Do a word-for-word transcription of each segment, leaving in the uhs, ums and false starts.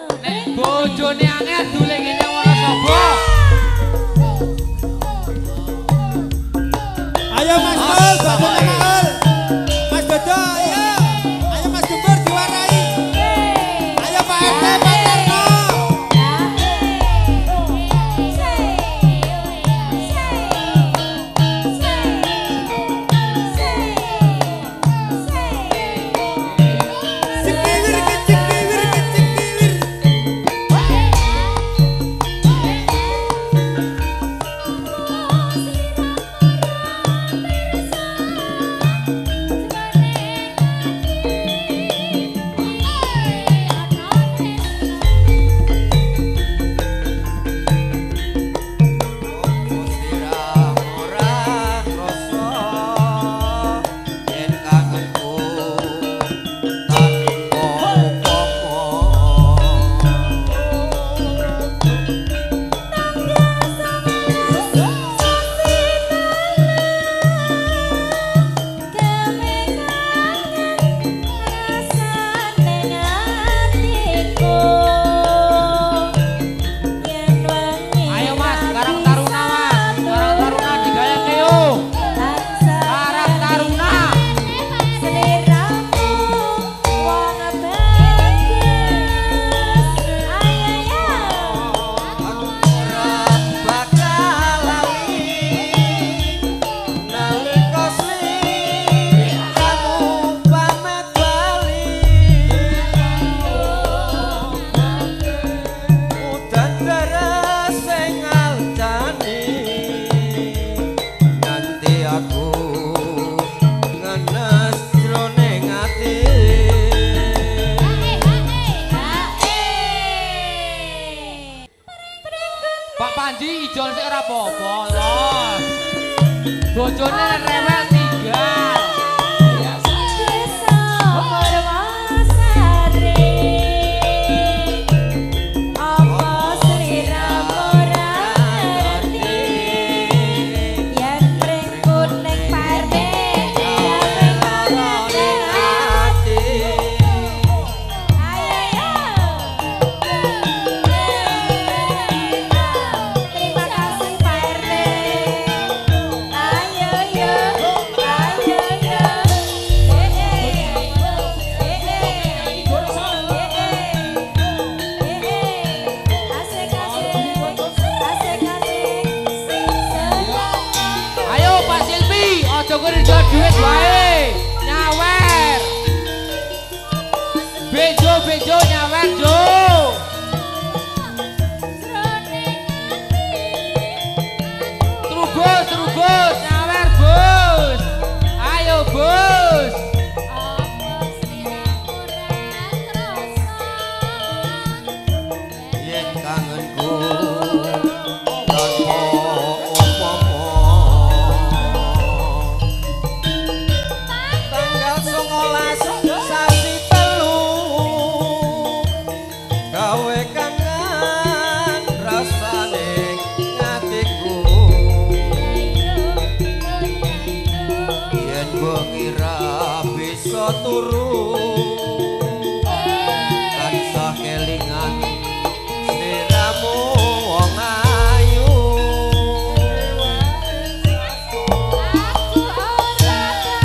Bojone angel dule kene Wonosobo. Ayo Mas Dul, bojone angel. Mas Dodo, ayo. Ayo Mas Gembur diwarai. Ayo Pak R T, Pak Tarno. Pak Panji ijon sik ora apa-apa loh. Bojone rewel tinggal. Syukur ijo duit wae. Nyawer. Bejo bejo nyawer jo. Terubus terubus nyawer bos. Ayo bos. Yen kangenku turu tansah kelingan sliramu wong ayu aku ora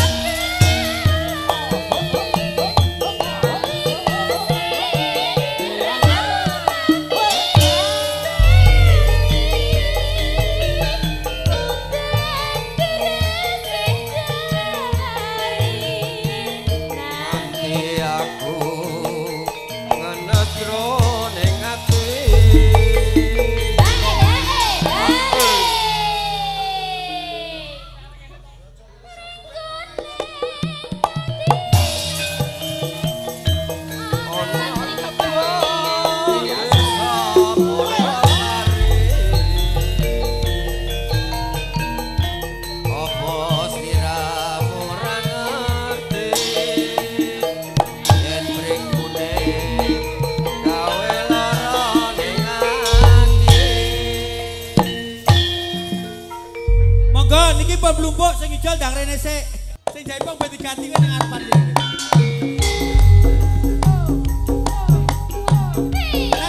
niki pemblumbuk sing ijol ndang rene sik. Sing jaipong ben diganti kan nang arepan iki.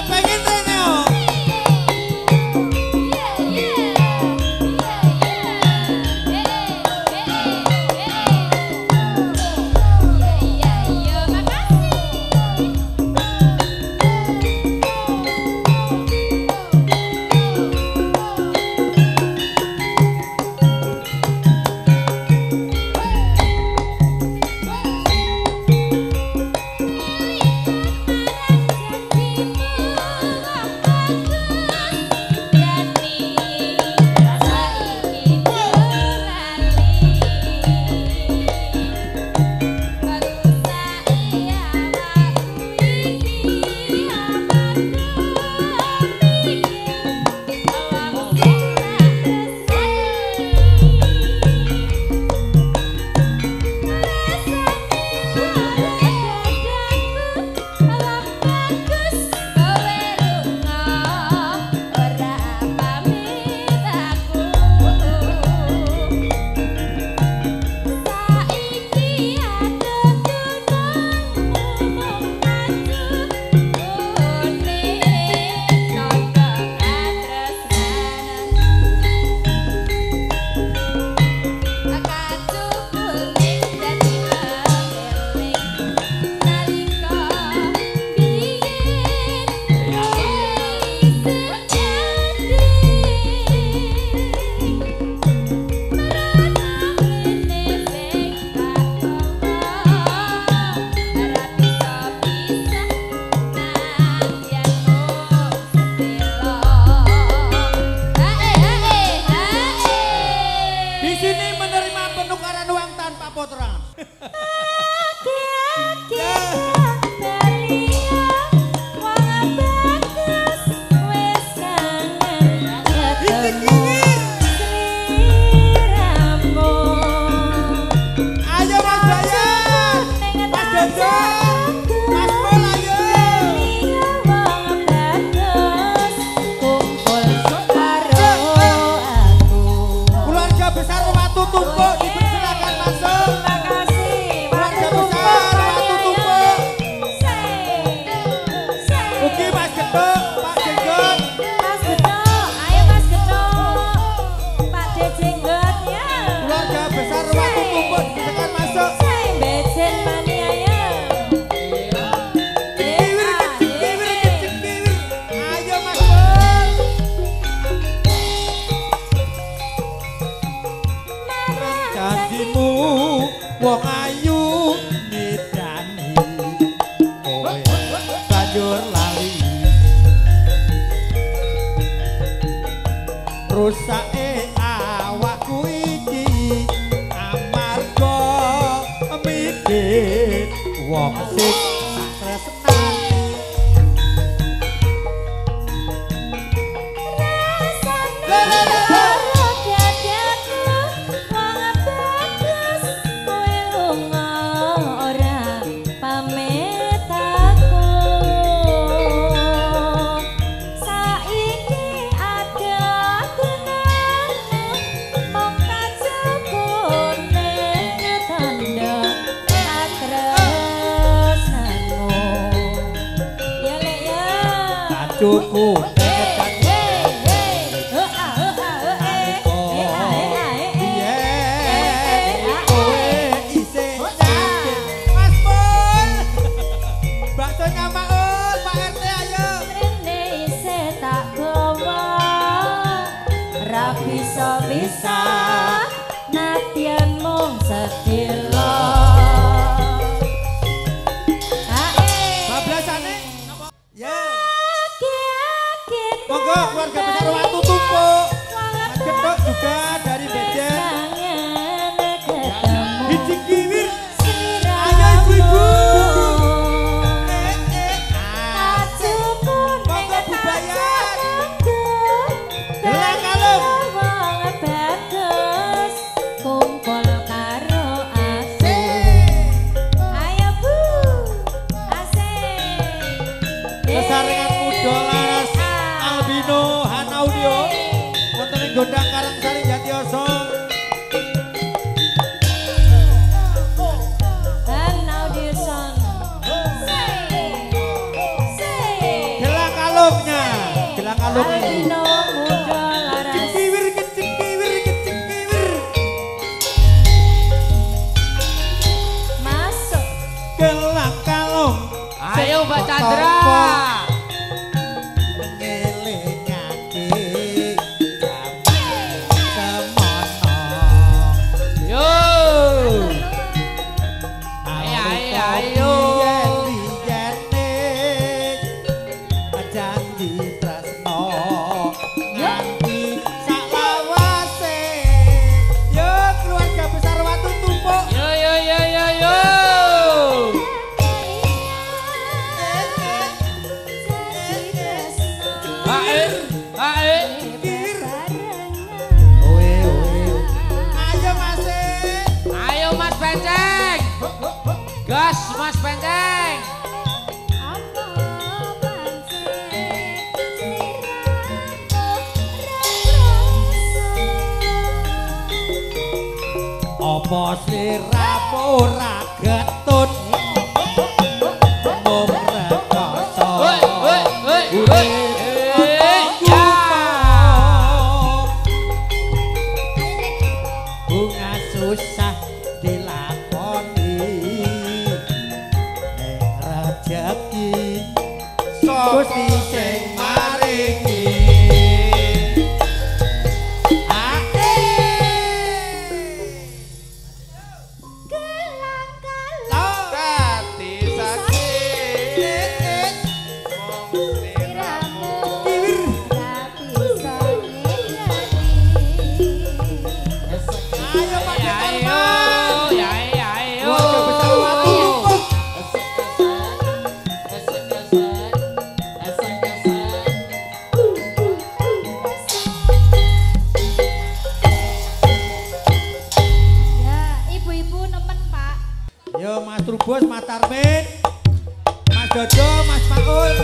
Di sini menerima penukaran uang tanpa potongan. Ayo Mas Bayan, Mas Dodo, Mas Pol ayo. Keluarga besar Watu Tumpuk dipersilakan masuk. Keluarga besar Watu Tumpuk. Ugi Mas Getuk, Pak Jenggot. Keluarga besar Watu Tumpuk dipersilakan masuk. Kiwir kecil, kiwir kecil, kiwir. Ayo Mas Pol. Janjimu wong ayu nidani kowe banjur lali rusake awakku iki amarga midhit wong sing tresnani. Cukup Mas Pol, baksonya Maul, Pak R T ayo. Bisa nadyan mung sedilo. Bablasane ya. Monggo keluarga besar Watu Tumpuk. Mas Getuk juga dari Bejen. Biji kiwir. Ayo ibu-ibu. Eh, eh. Ah. Monggo Bu Bayan. Gelang kalung. Kumpul karo aku. Ayo Bu, asik. Kesarengan muda laras Albino Hanaudio. Wonten ing Gondang Karangsari Jatiyoso. Dan Audison. Gelang kalungnya. Gelang kalungnya. Albino muda laras. Kiwir kecil kiwir kecil kiwir. Masuk. Gelang kalung. Ayo Mbak Chandra. Ngelingake jaman semono. Yo. Ayo, ayo, ayo. Biyen-biyene janji tresno nganti saklawase. Yo keluarga besar Watu Tumpuk. Yo yo yo yo yo. Hae, hae. Oe oe. Ayo Mas. Ayo Mas Penceng. Gas Mas Penceng. Apa sliramu ora getun mung rekoso Hoi, hoi, hoi, hoi. Eh, ya. bunga susah dilakoni nek rejeki Gusti sing maringi. Ae. Tarmin, Mas Dodo, Mas Paul.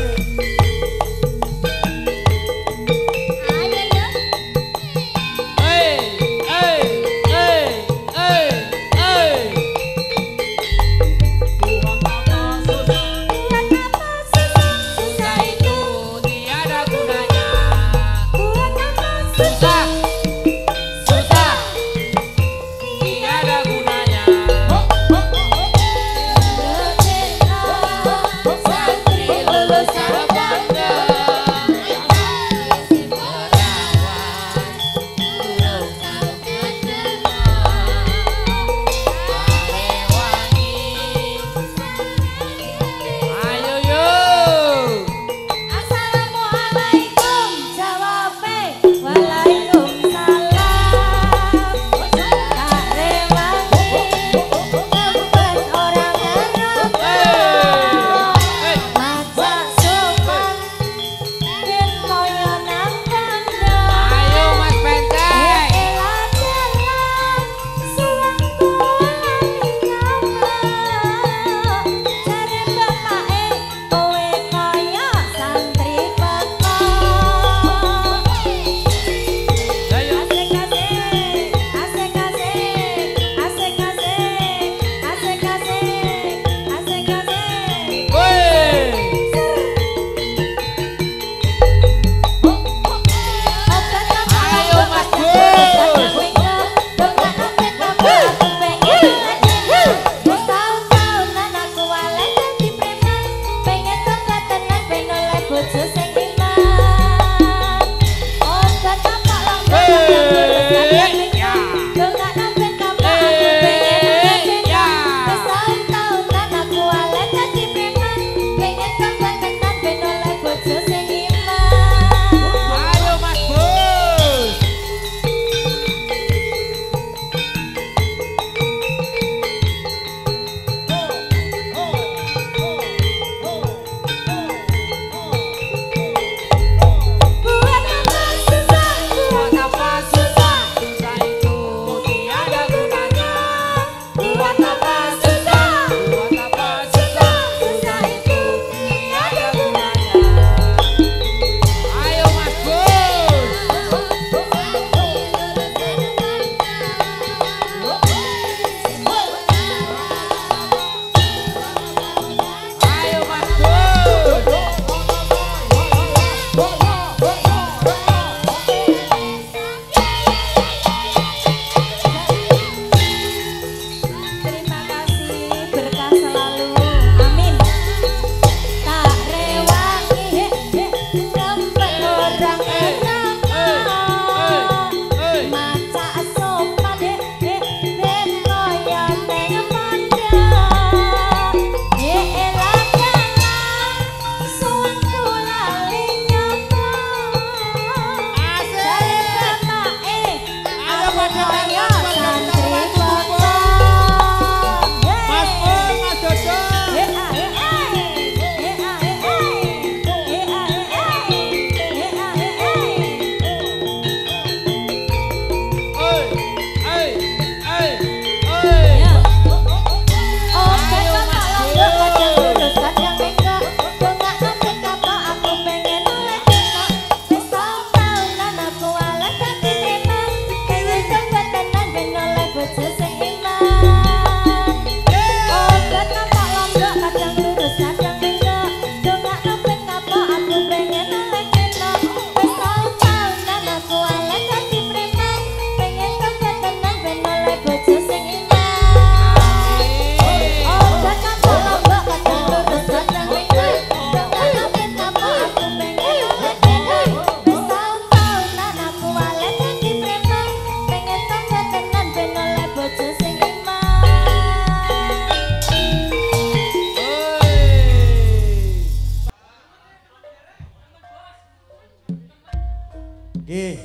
Nggih.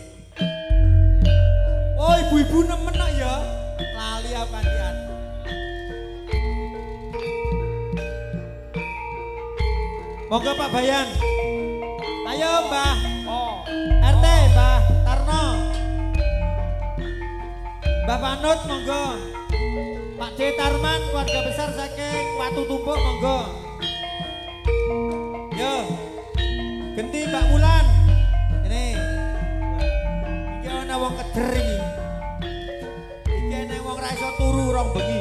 Oh, ibu-ibu nemen kok ya. Lali apa dian. Monggo Pak Bayan. Ayo Mbah. Oh. R T Mbah Tarno. Mbah Panut monggo. Pak Pak C. Tarman, keluarga besar saking Watu Tumpuk, monggo. Yo, genti Mbak Wulan. Ini, iki ana wong keder iki. Iki ana wong ra iso turu rong bengi.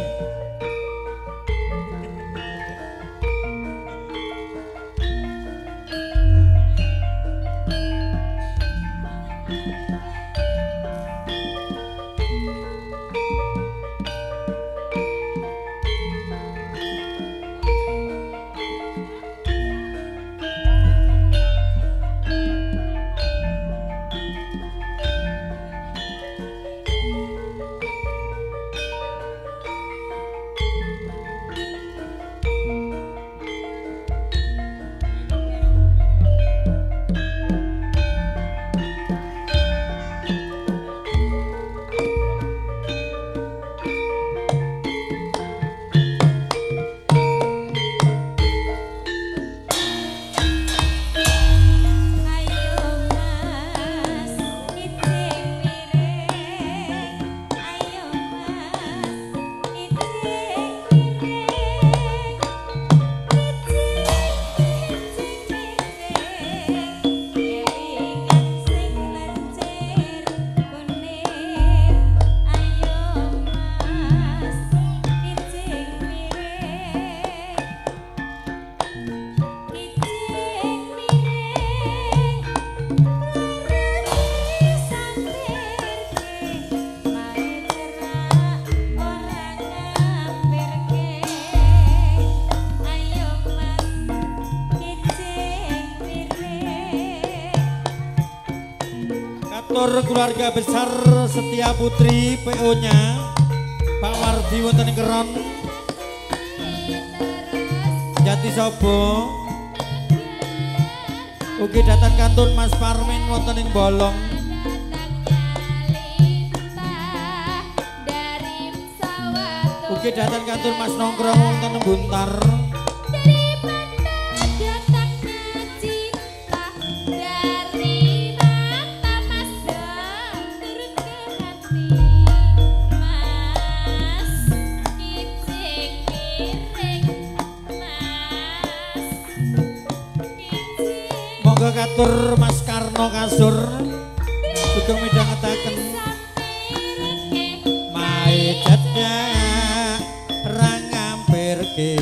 Keluarga besar Setia Putri P O-nya Pak Wardi wonten ing Keron Jati Sobo. Ugi datang kantun Mas Parmin wonten ing Bolong. Ugi datang kantun Mas Nongkrong wonten ing Buntar. Katur Mas Karno Kasur sugeng midhangetaken mae cedak ra ngampirke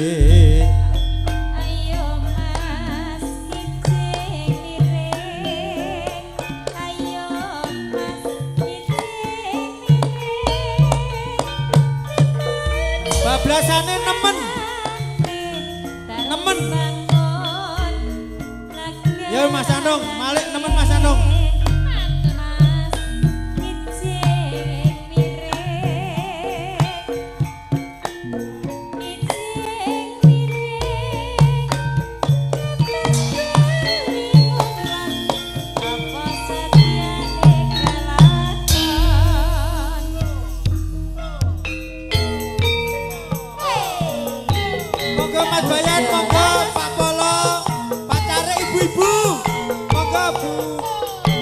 ayo Mas kicing miring ayo Mas kicing miring bablasane nemen nemen. Ya Mas Andong, Malik nemen Mas Andong. Mas kicing miring kicing miring apa setiane kelakon. Monggo Mas Bayan, monggo Pak Polo, pacare ibu-ibu. Monggo Bu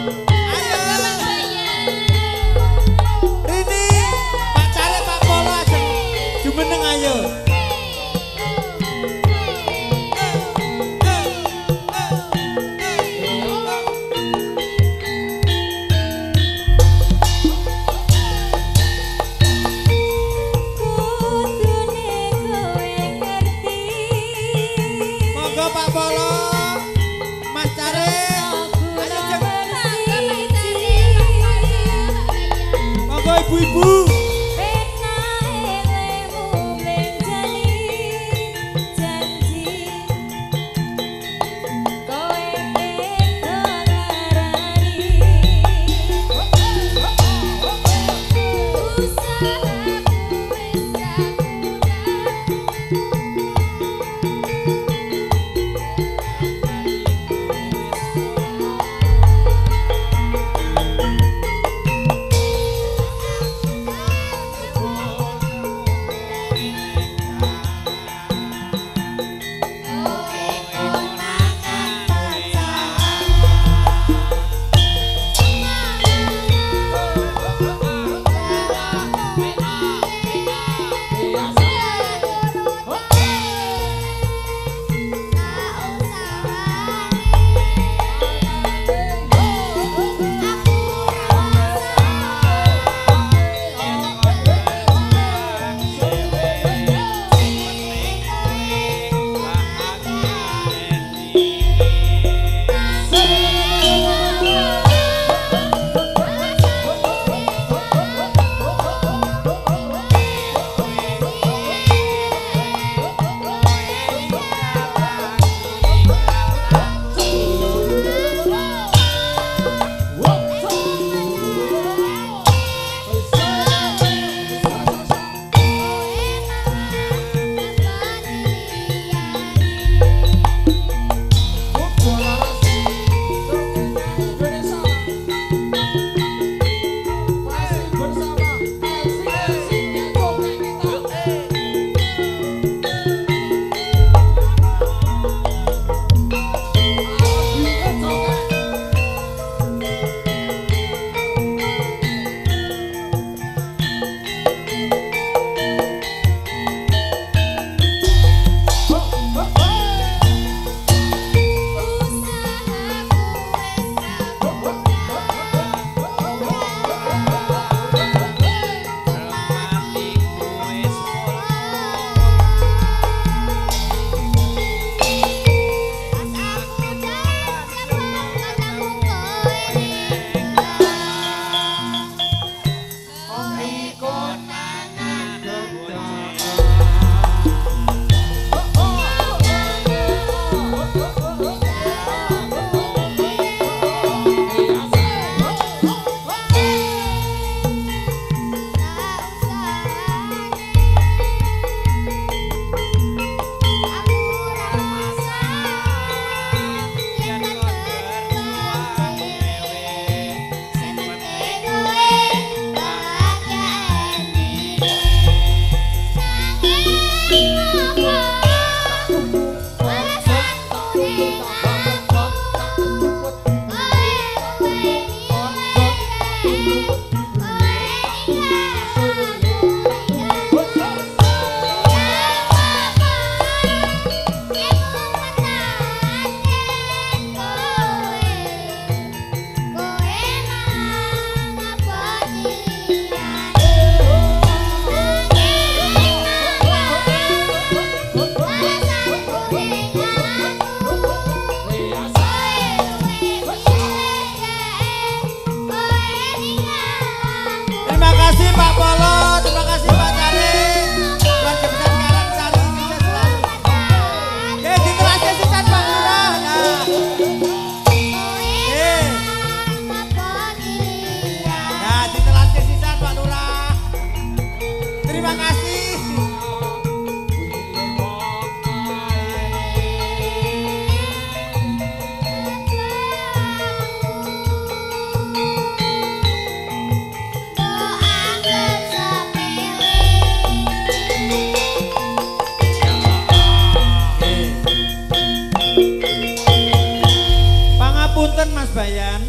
Punten Mas Bayan.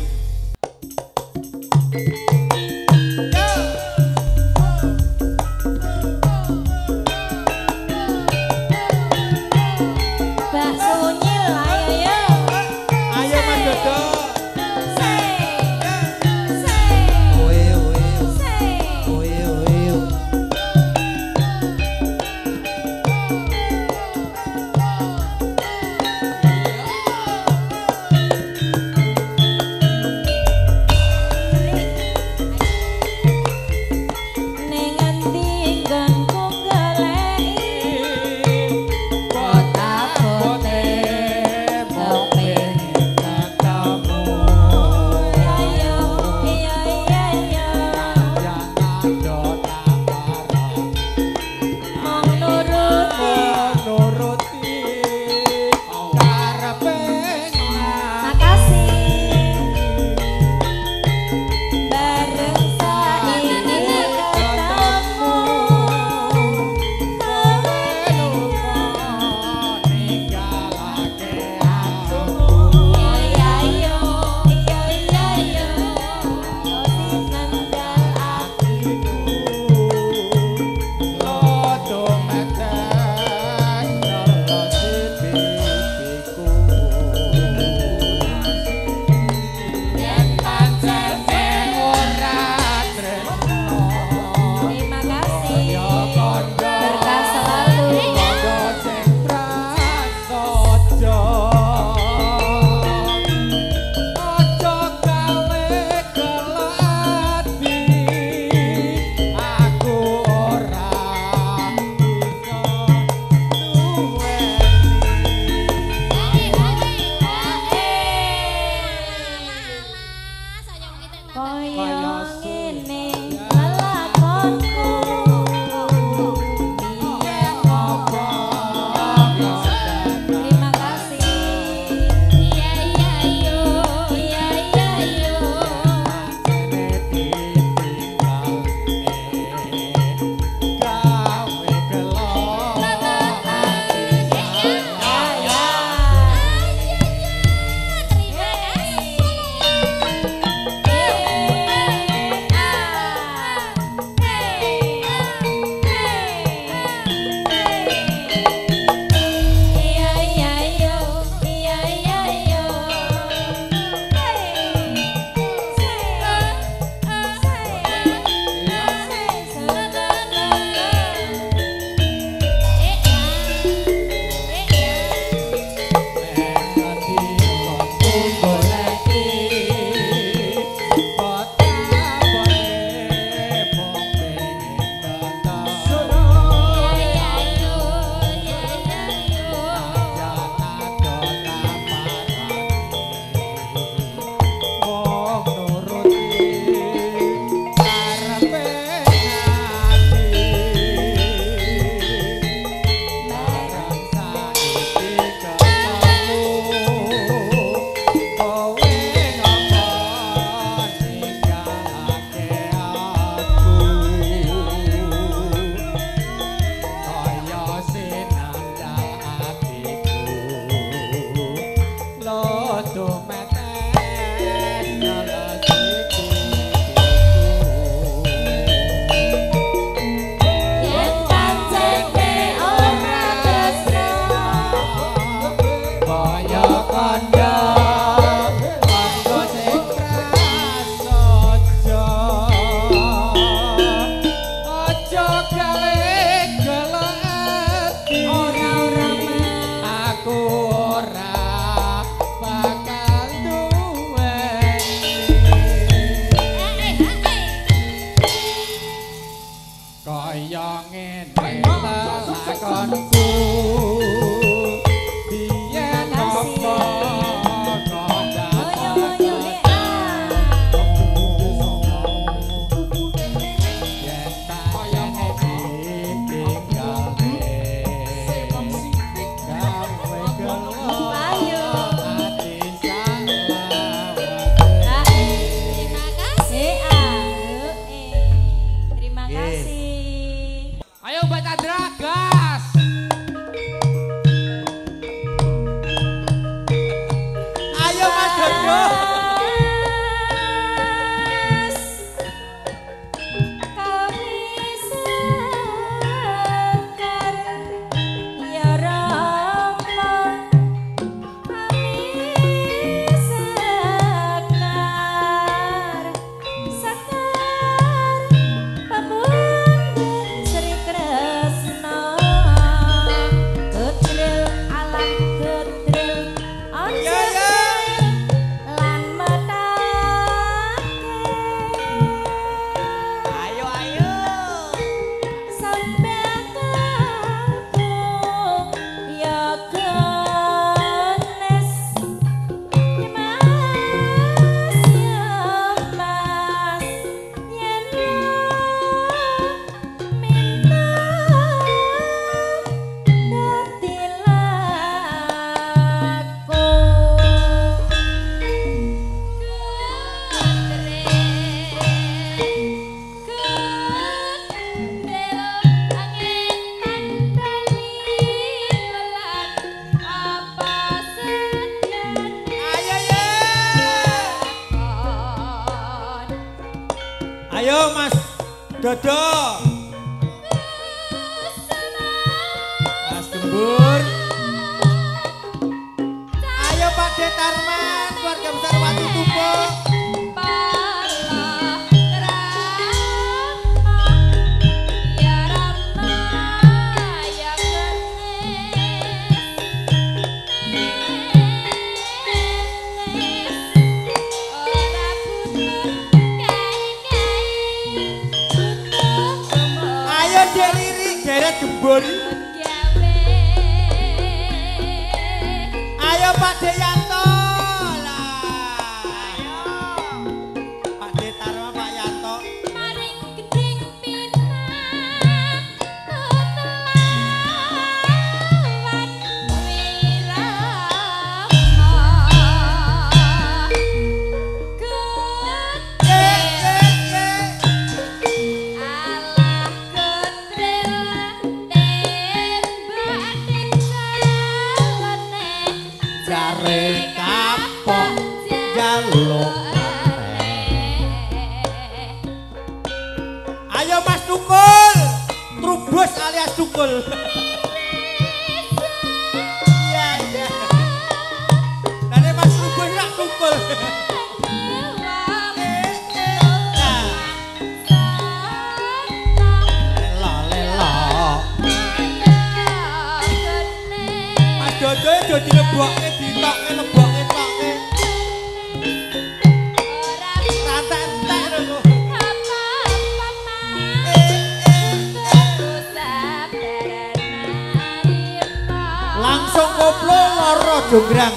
Bakso nyil ayo yo. Ayo Mas Dodo. Se. Se. Oe oe Se. oe oe. Ning endi nggonku goleki kota-kote kepengin ketemu. Iya iya iya iya iya. Mong nuruti makasih. Bareng saiki ketemu iya iya iya iya iya yo sinandal atiku. Yen pancen terima kasih berkah selalu. Kaya ngene lelakonku biyen ngobong. Terima kasih. Iya iya yo iya iya yo. Ya ya. Terima kasih. Ayo Mas Dodo. Mas Gembur. Ayo Pak Detarman, keluarga besar Wati Tumpuk. Gembur. Ayo Pak Deyanto lah. Ayo Pak Detarma Pak Yanto. Maring gedeng pinang tutelawan jare kapok jaluk ayo Mas Tukul Trubus alias Tukul. Iya iya dari Mas Trubus rak Tukul. Dodo dadi lebokke ditokke lebokke tokke. Ora rantek-entek lho. Langsung koplo loro jonggrang.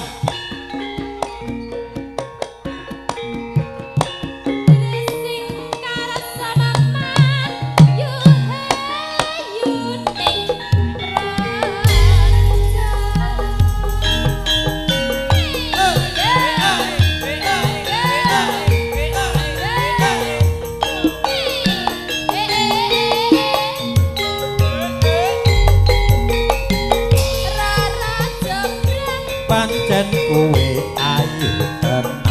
Pancen kowe ayu tenan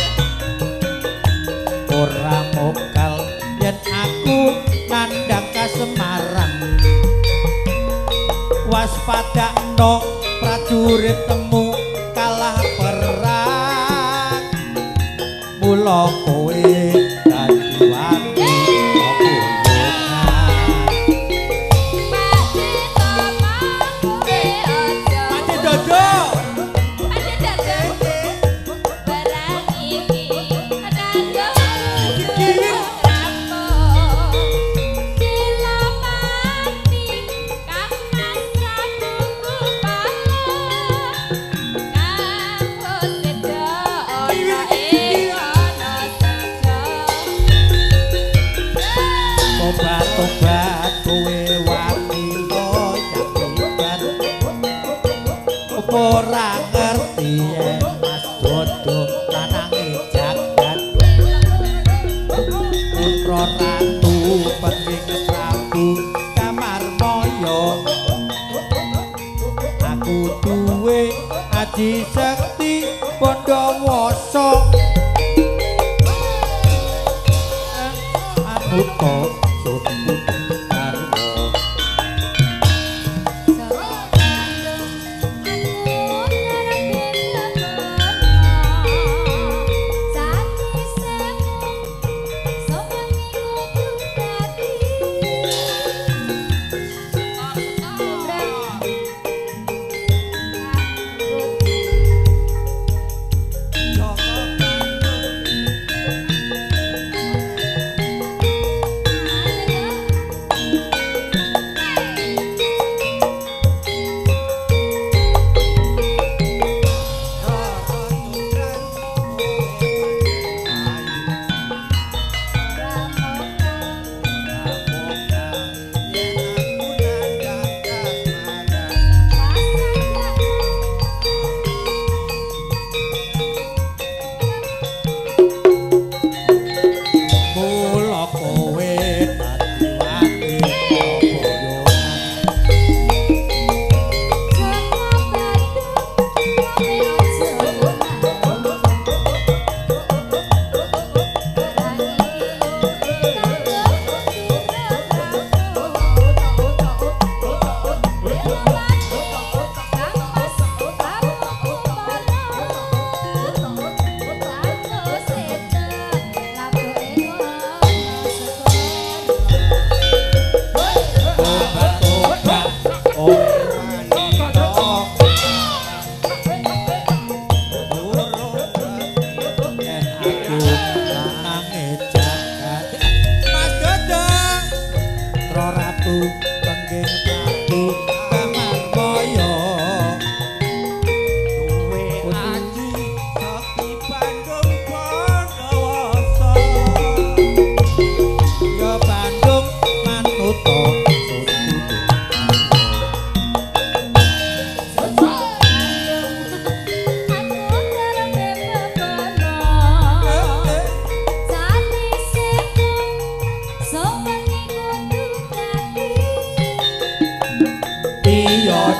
ora mokal yen aku nandhang kasemarang waspadakno prajurit temu kalah perang mula kowe dadi wani obat kowe wani nyakikan ora ngerti yen Mas Dodo lanange jagat putra ratu pening Prabu Kamarmaya aku duwe aji sekti Pandawasa anuta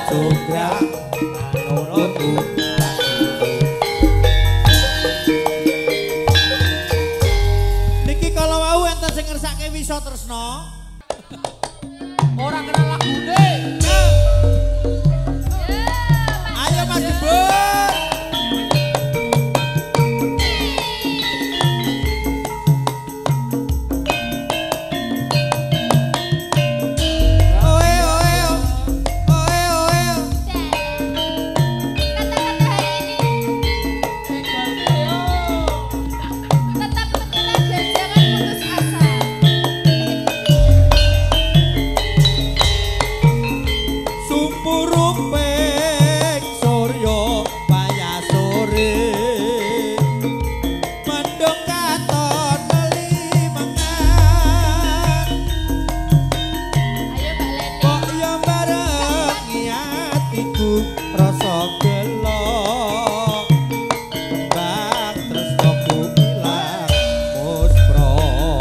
Sugrak Nurutu niki kalau mau enten sing ngersake wisa tresno Orang kenal lagune. ayo Mas Jebur oe oe oe oe Tetap menjelang dan jangan putus asa. Sumpuruping surya payasore mendung katon meli mangan Ayo Mbak Leni. kok ya barengi atiku rasa gelo kembang tresnaku ilang muspro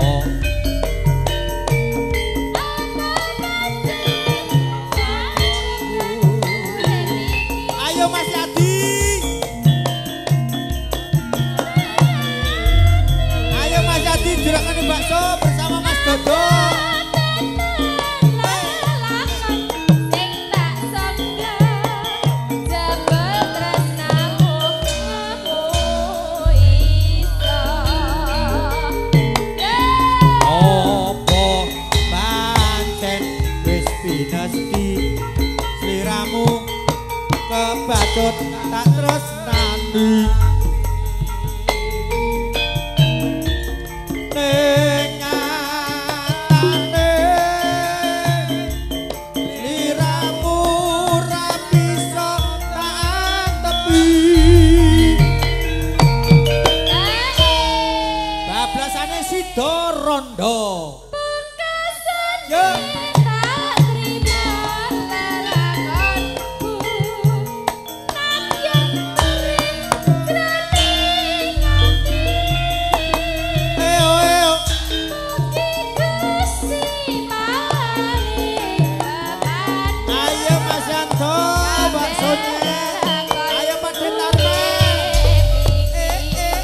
ayo Mas Yadi ayo Mas Yadi juragan bakso bersama Mas Dodo opo pancen wis pinesti sliramu kebacut tak tresnani ning atane sliramu ra bisa tak tepi bablasane sida rondo yo eo eo ayo Mas Yanto baksonya ayo Pak Denarma eh eh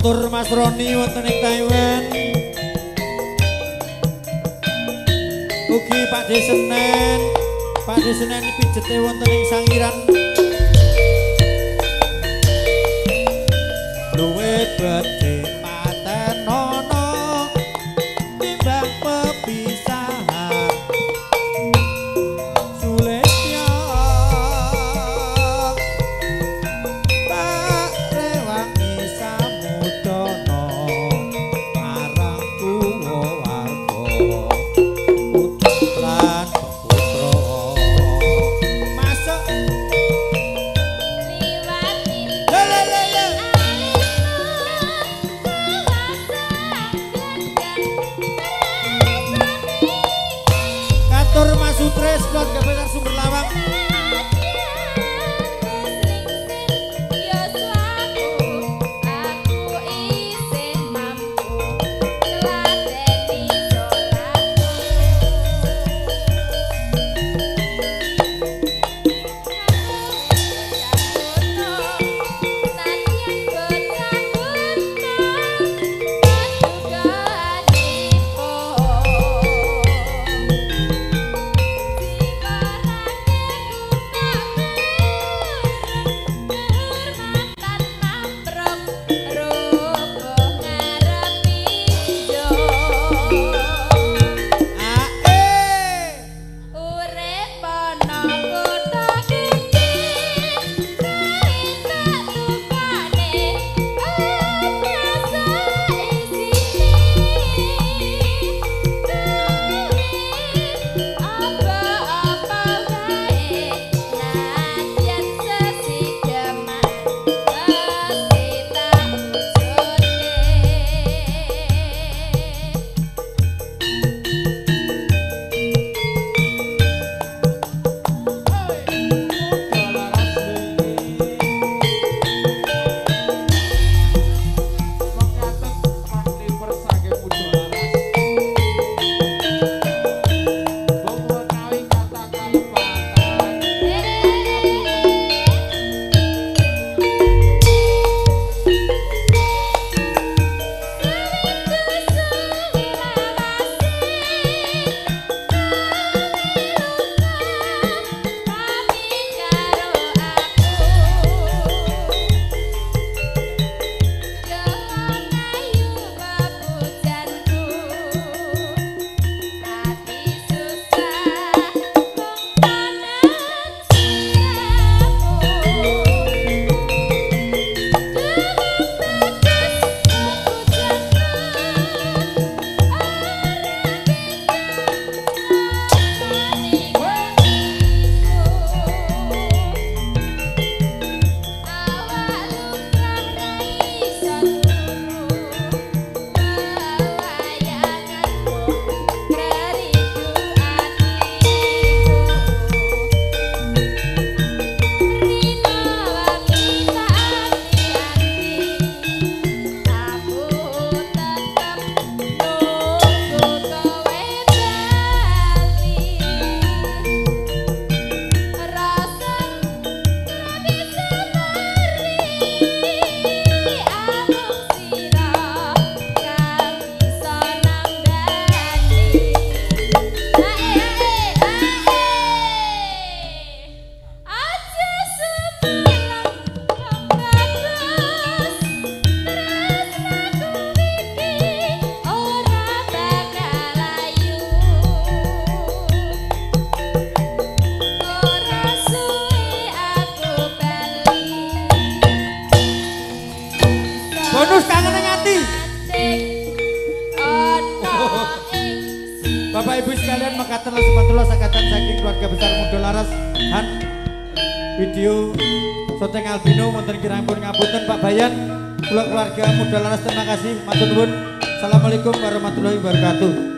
Matur Mas Roni wonten ing Taiwan. Ugi Pak Desenen, Pak Desenen pijete wonten ing Sangiran. Luwe bedhe matenono timbang pepisahan. Sulitnya tak rewangi samudono marang tuwa warga putran putra. Masuk liwatin le le le le. Katur Mas Sutres keluarga besar Sumber Lawang. Bonus kangen ning ati. Bapak Ibu sekalian mekaten sepatula sakatan saking keluarga besar Muda Laras Han video syuting albino wonten kirangipun ngapunten Pak Bayan kula keluarga Muda Laras terima kasih matur nuwun. Assalamualaikum warahmatullahi wabarakatuh.